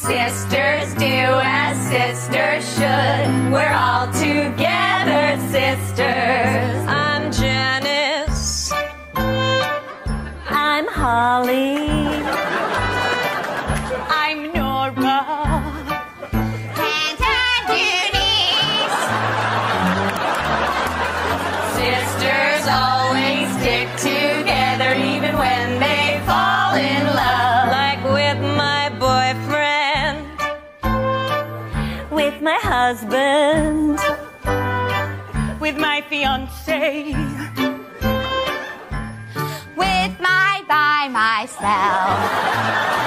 Sisters do as sisters should. We're all together, sisters. I'm Janice. I'm Holly. I'm Nora. And I'm Eunice. Sisters always stick together even when they fall in love. Like with my boyfriend. With my husband. With my fiancé. With my by myself.